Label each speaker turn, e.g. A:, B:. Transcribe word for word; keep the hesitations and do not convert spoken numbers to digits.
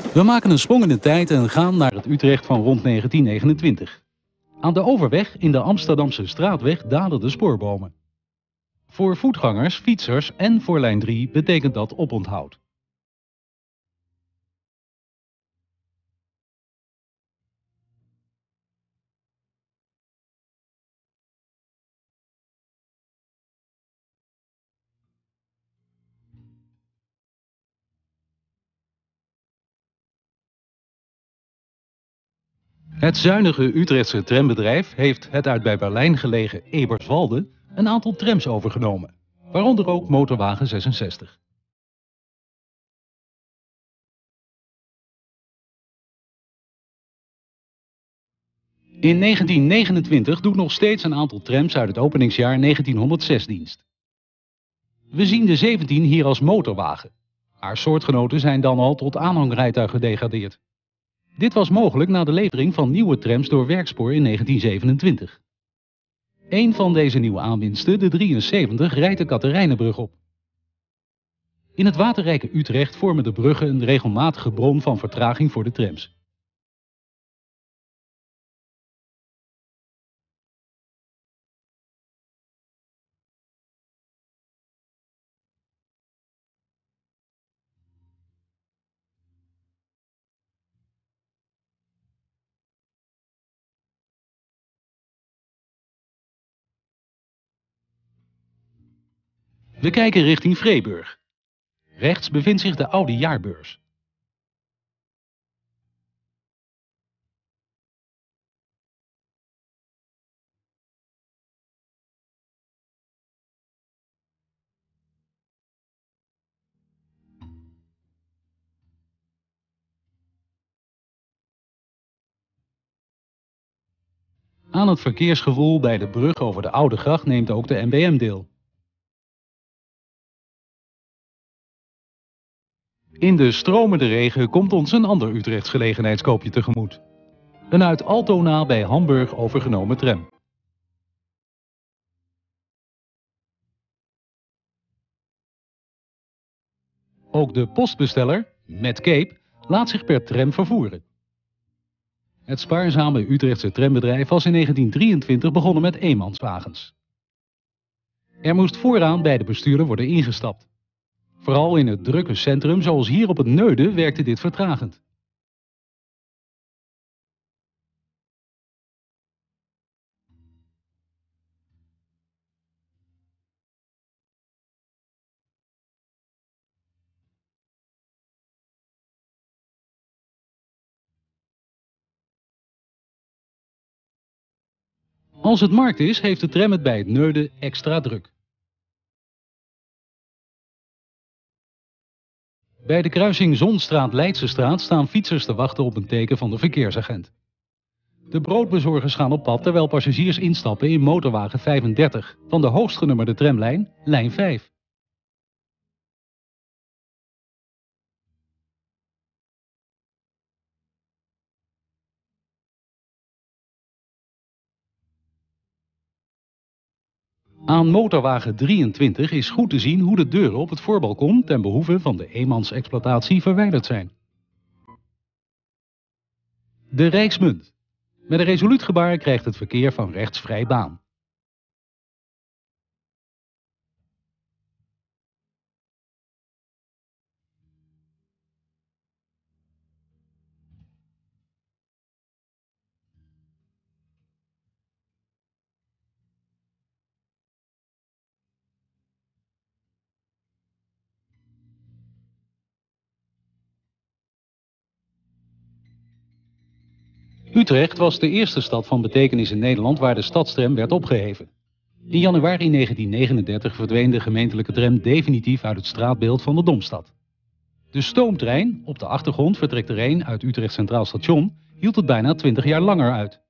A: We maken een sprong in de tijd en gaan naar het Utrecht van rond negentien negenentwintig. Aan de overweg in de Amsterdamse straatweg dalen de spoorbomen. Voor voetgangers, fietsers en voor lijn drie betekent dat oponthoud. Het zuinige Utrechtse trambedrijf heeft het uit bij Berlijn gelegen Eberswalde een aantal trams overgenomen, waaronder ook motorwagen zesenzestig. In negentien negenentwintig doet nog steeds een aantal trams uit het openingsjaar negentienhonderdzes dienst. We zien de zeventien hier als motorwagen. Haar soortgenoten zijn dan al tot aanhangrijtuig gedegradeerd. Dit was mogelijk na de levering van nieuwe trams door Werkspoor in negentien zevenentwintig. Een van deze nieuwe aanwinsten, de drieënzeventig, rijdt de Catharijnenbrug op. In het waterrijke Utrecht vormen de bruggen een regelmatige bron van vertraging voor de trams. We kijken richting Vreeburg. Rechts bevindt zich de oude jaarbeurs. Aan het verkeersgewoel bij de brug over de Oude Gracht neemt ook de N B M deel. In de stromende regen komt ons een ander Utrechts gelegenheidskoopje tegemoet. Een uit Altona bij Hamburg overgenomen tram. Ook de postbesteller, met Cape, laat zich per tram vervoeren. Het spaarzame Utrechtse trambedrijf was in negentien drieëntwintig begonnen met eenmanswagens. Er moest vooraan bij de bestuurder worden ingestapt. Vooral in het drukke centrum, zoals hier op het Neude, werkte dit vertragend. Als het markt is, heeft de tram het bij het Neude extra druk. Bij de kruising Zonstraat-Leidsestraat staan fietsers te wachten op een teken van de verkeersagent. De broodbezorgers gaan op pad terwijl passagiers instappen in motorwagen vijfendertig van de hoogstgenummerde tramlijn, lijn vijf. Aan motorwagen drieëntwintig is goed te zien hoe de deuren op het voorbalkon ten behoeve van de eenmansexploitatie verwijderd zijn. De Rijksmunt. Met een resoluut gebaar krijgt het verkeer van rechts vrij baan. Utrecht was de eerste stad van betekenis in Nederland waar de stadstram werd opgeheven. In januari negentien negenendertig verdween de gemeentelijke tram definitief uit het straatbeeld van de Domstad. De stoomtrein, op de achtergrond vertrekt er een uit Utrecht Centraal Station, hield het bijna twintig jaar langer uit.